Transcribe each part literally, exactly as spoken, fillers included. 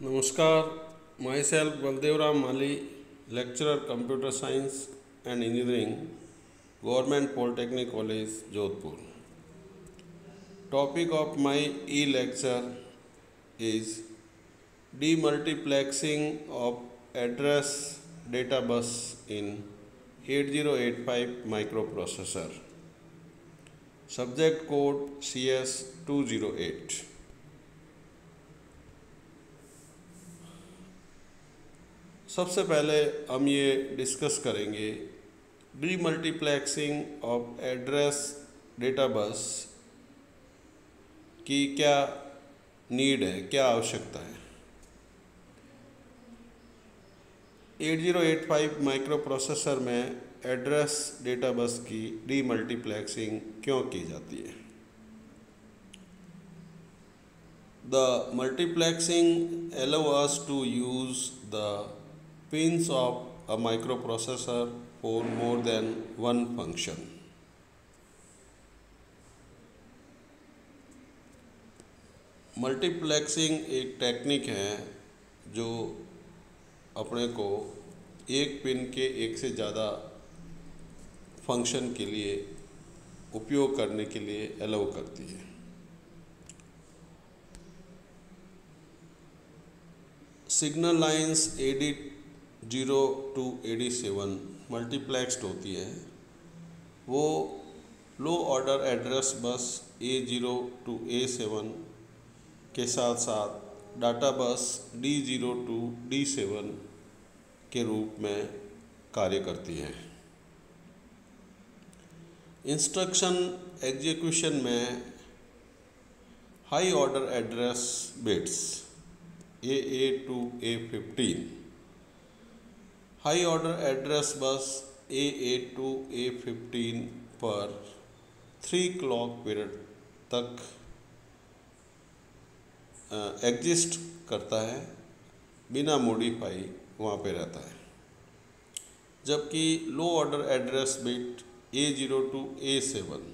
Namaskar, myself Baldev Mali, lecturer Computer Science and Engineering, Government Polytechnic College, Jodhpur. Topic of my e-lecture is demultiplexing of address data bus in eighty eighty-five microprocessor. Subject code C S two oh eight. सबसे पहले हम ये discuss करेंगे demultiplexing of address data bus की क्या need है, क्या आवश्यकता है। Eighty eighty five microprocessor में एड्रेस डेटा बस की डीमल्टीप्लेक्सिंग क्यों की जाती है। The multiplexing allow us to use the pins of a microprocessor for more than one function. Multiplexing एक टेक्निक है जो अपने को एक पिन के एक से ज़्यादा फंक्शन के लिए उपयोग करने के लिए अलाउ करती है। Signal lines A D zero to A D seven multiplexed होती है। वो low order address bus A zero to A seven के साथ साथ data bus D zero to D seven के रूप में कार्य करती है। इंस्ट्रक्शन एग्जीक्यूशन में high order address bits A eight to A fifteen, high order address bus A eight to A fifteen पर थ्री क्लॉक पीरियड तक एग्जिस्ट करता है, बिना मॉडिफाई वहाँ पे रहता है। जबकि low order address bit A zero to A seven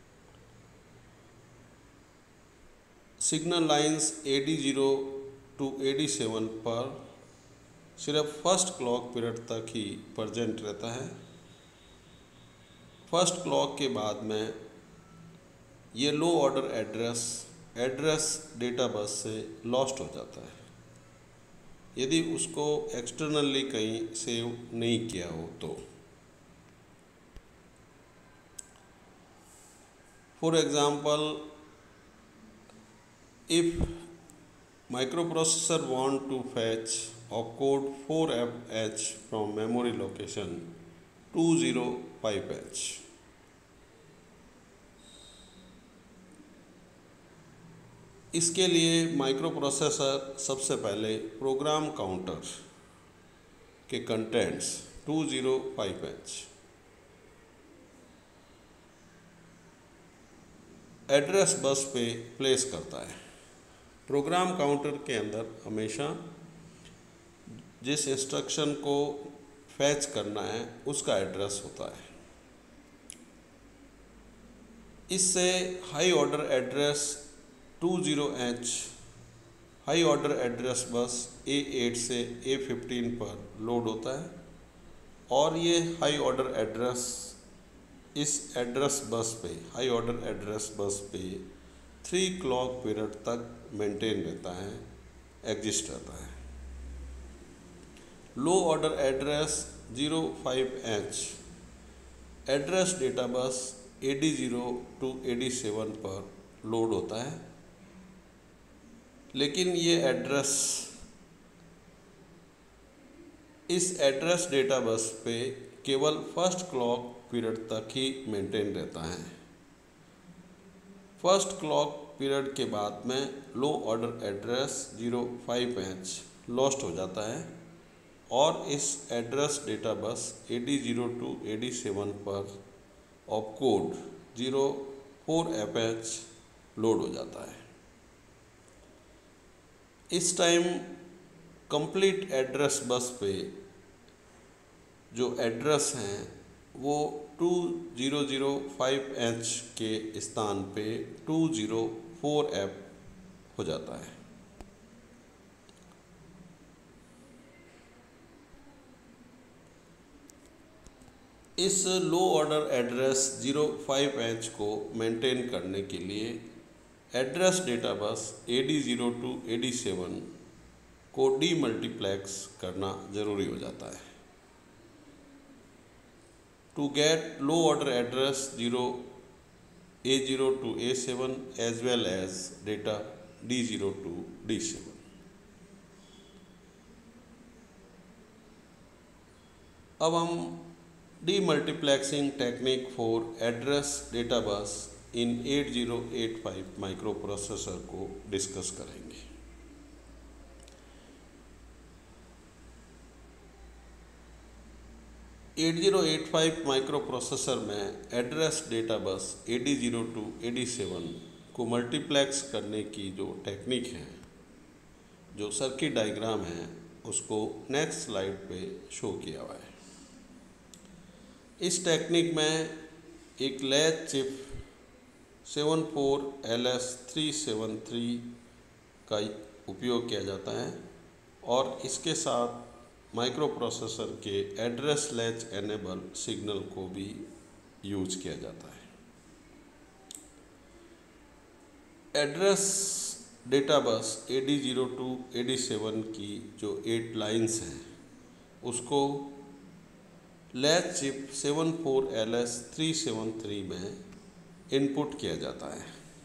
signal lines A D zero to A D seven पर सिर्फ फर्स्ट क्लॉक पीरियड तक ही प्रेजेंट रहता है। फर्स्ट क्लॉक के बाद में ये low order address address data bus से लॉस्ट हो जाता है यदि उसको एक्सटर्नली कहीं सेव नहीं किया हो तो। For example, if microprocessor want to fetch opcode four F H from memory location two oh five H. इसके लिए माइक्रो प्रोसेसर सबसे पहले प्रोग्राम काउंटर के contents to oh five H address bus पे प्लेस करता है। प्रोग्राम काउंटर के अंदर हमेशा जिस इंस्ट्रक्शन को फैच करना है उसका एड्रेस होता है। इससे high order address to oh H high order address bus A eight से ए फिफ्टीन पर लोड होता है और ये हाई ऑर्डर एड्रेस इस एड्रेस बस पे हाई ऑर्डर एड्रेस बस पे थ्री क्लॉक पीरियड तक मेंटेन रहता है, एग्जिस्ट रहता है। Low order address zero five H address data bus A D zero to A D seven पर लोड होता है, लेकिन ये एड्रेस इस एड्रेस डेटा बस पे केवल फर्स्ट क्लॉक पीरियड तक ही मेंटेन रहता है। फर्स्ट क्लॉक पीरियड के बाद में low order address zero five H lost हो जाता है और इस address data bus A D zero to A D seven पर opcode zero four F H load हो जाता है। इस टाइम कंप्लीट एड्रेस बस पे जो एड्रेस हैं वो टू oh फाइव H के स्थान पे टू oh फोर F हो जाता है। इस low order address zero five H को मेंटेन करने के लिए address data bus A D zero to A D seven को डी मल्टीप्लेक्स करना ज़रूरी हो जाता है। To get low order address zero A zero to A seven as well as data D zero to D seven. अब हम demultiplexing technique for address data bus in eight zero eight five microprocessor को discuss करेंगे। Eight zero eight five microprocessor में address data bus A D zero to A D seven को multiplex करने की जो technique है, जो circuit diagram है, उसको नेक्स्ट स्लाइड पे शो किया हुआ है। इस टेक्निक में एक latch chip seven four L S three seven three का उपयोग किया जाता है और इसके साथ माइक्रो प्रोसेसर के एड्रेस लैच एनेबल सिग्नल को भी यूज किया जाता है। Address data bus A D zero to A D seven की जो एट लाइंस हैं उसको latch chip seven four L S three seven three में इनपुट किया जाता है।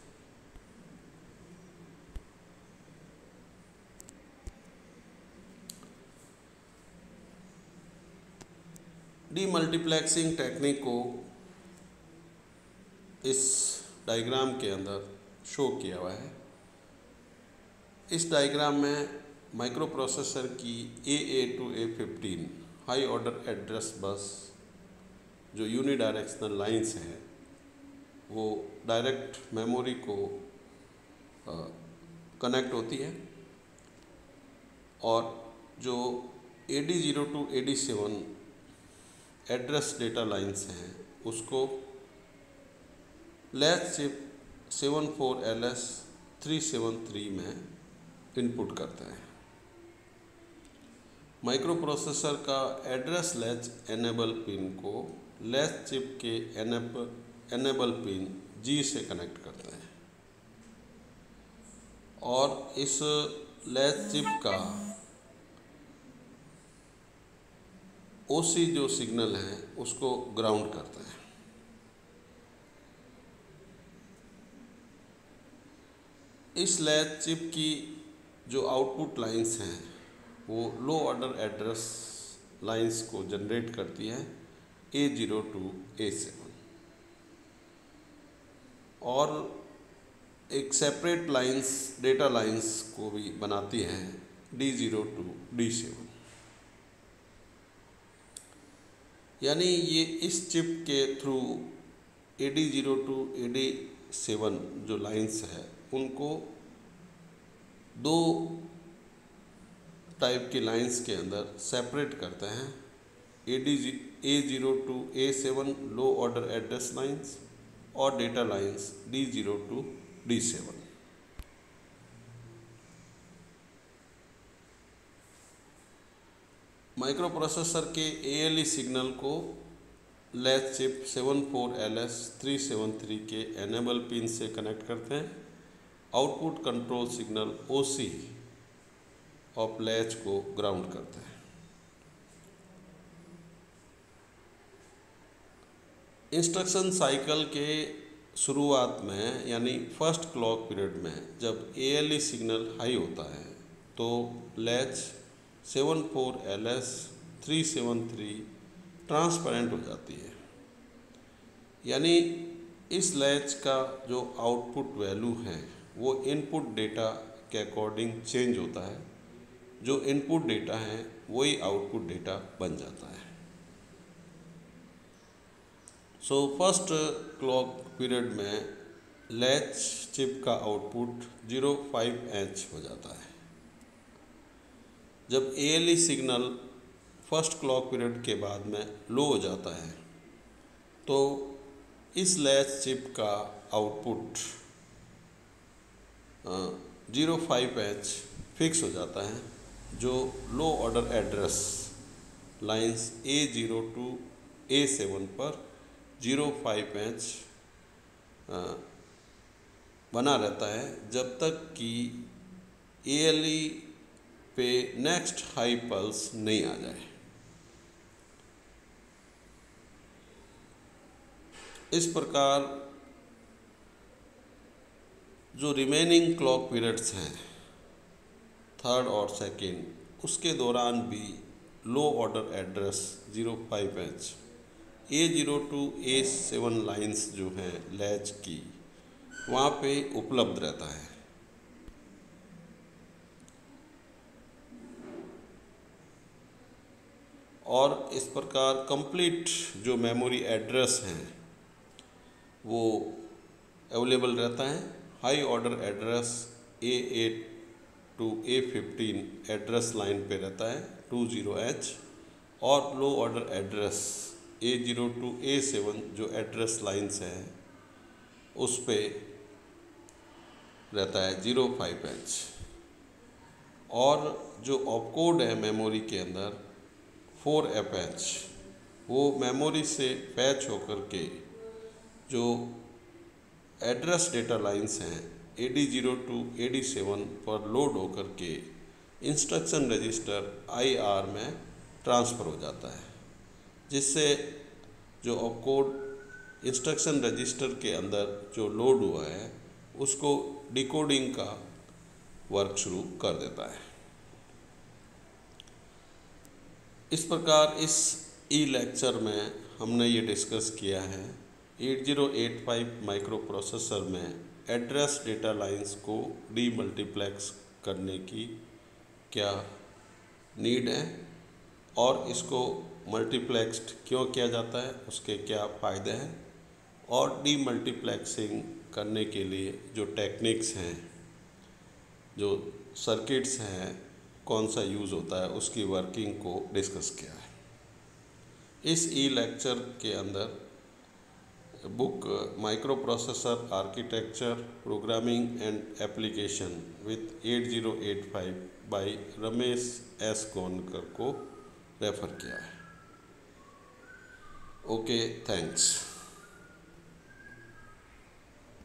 डीमल्टीप्लेक्सिंग टेक्निक को इस डायग्राम के अंदर शो किया हुआ है। इस डायग्राम में माइक्रो प्रोसेसर की A A to A fifteen high order address bus जो यूनिडायरेक्शनल लाइंस हैं वो डायरेक्ट मेमोरी को कनेक्ट होती है और जो A D zero to A D seven address data lines हैं उसको latch chip seven four L S three seven three में इनपुट करते हैं। माइक्रो प्रोसेसर का एड्रेस लैच एनेबल पिन को लैच चिप के एनेबल पिन जी से connect करते हैं और इस लैच चिप का ओ सी जो सिग्नल है उसको ग्राउंड करते हैं। इस लैच चिप की जो आउटपुट लाइंस हैं वो लो ऑर्डर एड्रेस लाइंस को जनरेट करती है A zero to A seven और एक सेपरेट लाइंस डेटा लाइंस को भी बनाती हैं D zero to D seven. यानी ये इस चिप के through A D zero to A D seven जो लाइंस है उनको दो टाइप की लाइंस के अंदर सेपरेट करते हैं। A D A zero to A seven low order address lines और data lines D zero to D seven. Microprocessor के ए एल ई सिग्नल को latch chip seven four L S three seven three के enable pin से connect करते हैं। Output control signal O C of latch को ground करते हैं। Instruction cycle के शुरुआत में यानी फर्स्ट क्लॉक पीरियड में जब A L E signal high होता है तो latch seven four L S three seven three transparent हो जाती है। यानी इस लैच का जो आउटपुट वैल्यू है वो इनपुट डेटा के अकॉर्डिंग चेंज होता है। जो इनपुट डेटा है वही आउटपुट डेटा बन जाता है। सो फर्स्ट क्लॉक पीरियड में लैच चिप का आउटपुट ज़ीरो फाइव एच हो जाता है। जब A L E signal first clock period के बाद में लो हो जाता है तो इस लैच चिप का output zero five H fix हो जाता है जो low order address lines A zero to A seven पर जीरो फाइव एच बना रहता है जब तक कि ए एल ई पे नेक्स्ट हाई पल्स नहीं आ जाए। इस प्रकार जो रिमेनिंग क्लॉक पीरियड्स हैं थर्ड और सेकेंड, उसके दौरान भी low order address zero five H A zero to A seven lines जो हैं लैच की, वहाँ पे उपलब्ध रहता है। और इस प्रकार कंप्लीट जो मेमोरी एड्रेस हैं वो अवेलेबल रहता है। High order address A eight to A fifteen address line पे रहता है टू ज़ीरो एच, और low order address A zero to A seven जो एड्रेस लाइन्स हैं उस पे रहता है ज़ीरो फाइव एच। और जो ऑपकोड है मेमोरी के अंदर फोर एफ एच, वो मेमोरी से फैच होकर के जो एड्रेस डेटा लाइंस हैं A D zero to A D seven पर लोड होकर के इंस्ट्रक्शन रजिस्टर आई आर में ट्रांसफ़र हो जाता है, जिससे जो ऑपकोड इंस्ट्रक्शन रजिस्टर के अंदर जो लोड हुआ है उसको डिकोडिंग का वर्क शुरू कर देता है। इस प्रकार इस ई लेक्चर में हमने ये डिस्कस किया है eight zero eight five microprocessor में एड्रेस डेटा लाइंस को डी मल्टीप्लेक्स करने की क्या नीड है और इसको मल्टीप्लेक्स्ड क्यों किया जाता है, उसके क्या फ़ायदे हैं, और डी मल्टीप्लेक्सिंग करने के लिए जो टेक्निक्स हैं, जो सर्किट्स हैं, कौन सा यूज़ होता है, उसकी वर्किंग को डिस्कस किया है। इस ई लेक्चर के अंदर book microprocessor architecture programming and application with eight zero eight five by Ramesh S Gaonkar को रेफ़र किया है। Okay, thanks.